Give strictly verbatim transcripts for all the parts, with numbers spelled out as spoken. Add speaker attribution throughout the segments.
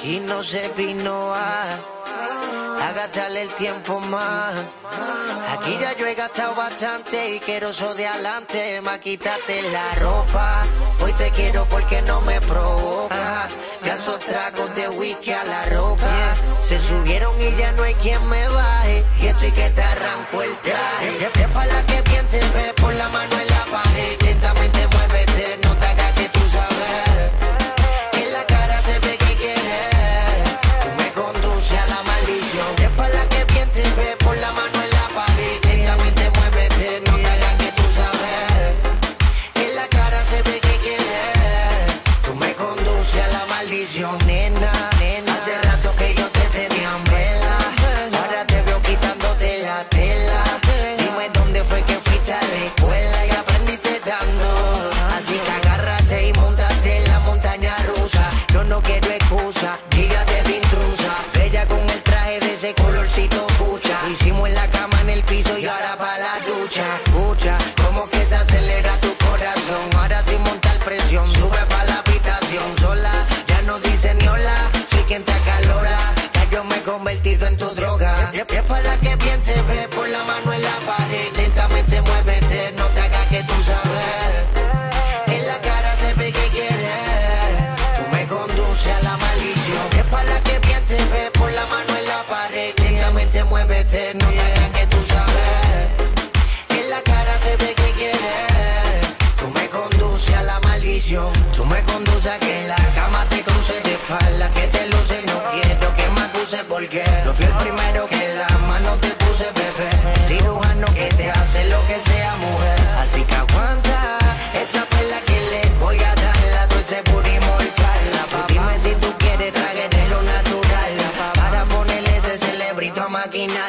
Speaker 1: Aquí no se vino a, a gastarle el tiempo más. Aquí ya yo he gastado bastante y quiero eso de adelante. Más quítate la ropa, hoy te quiero porque no me provoca. Gaso tragos de whisky a la roca. Se subieron y ya no hay quien me baje. Y estoy que te arranco el traje. Es para la que bien te ve, por la mano en la pared. Lentamente muévete, no te hagas que tú sabes. En la cara se ve que quieres. Tú me conduces a la maldición. Es para la que bien te ve, por la mano en la pared. Lentamente muévete, no te hagas que tú sabes. En la cara se ve que quieres. Tú me conduces a la maldición, nena, nena. Hace rato que yo te tenía en vela. Ahora te veo quitándote la tela. Dime dónde fue que fuiste a la escuela y aprendiste dando. Así que agárrate y montate en la montaña rusa. Yo no quiero excusa, dígate de intrusa. Bella con el traje de ese colorcito fucha. Hicimos en la cama, en el piso y ahora pa' la ducha. Escucha, como que se acelera tu corazón. Ahora sin montar presión, sube pa' la habitación sola. Ya no dice ni hola, soy quien te acalora. Ya yo me he convertido en tu droga. Es pa' la que bien te ve, por la mano en la pared. Lentamente muévete, no te hagas que tú sabes. En la cara se ve que quieres. Tú me conduces a la maldición. Es pa' la que bien te ve, por la mano en la pared. Lentamente muévete, no te hagas que tú sabes. En la cara se ve que quieres. Tú me conduces a la maldición. Tú me conduces a que en la cama te cruces de espalda. Que te luces, no quiero que me acuses porque yo fui el primero que en la mano te puse, bebé. Cirujano que te hace lo que sea, mujer. Así que aguanta esa perla que le voy a dar. La dulce pura y mortal. Tú dime si tú quieres, trague de lo natural. Para ponerle ese celebrito a maquinar.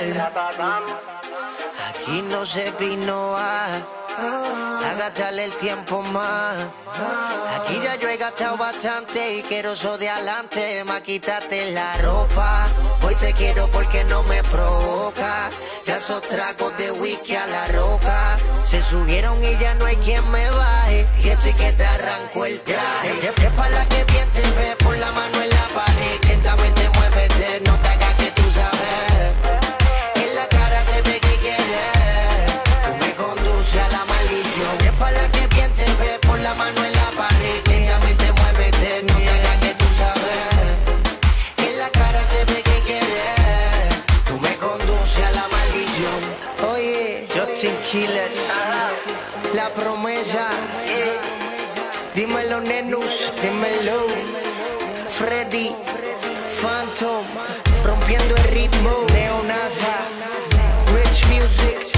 Speaker 1: Aquí no se vino a, a gastarle el tiempo más. Aquí ya yo he gastado bastante y quiero eso de adelante. Más quítate la ropa, hoy te quiero porque no me provoca. Ya esos tragos de whisky a la roca. Se subieron y ya no hay quien me baje. Y estoy que te arranco el traje. Es pa' la que bien te ve, por la mano en la pared. Lentamente muévete, no te hagas que tú sabes. En la cara se ve que quieres. Tú me conduces a la maldición. Es pa' la que bien te ve, por la mano en la pared. Lentamente muévete, no te hagas que tú sabes. En la cara se ve que quieres. Tú me conduces a la maldición. Oye, Justin Killers, La Promesa. Dímelo, Nenus, dímelo. Freddy, Phantom, rompiendo el ritmo. Neonasa, Rich Music.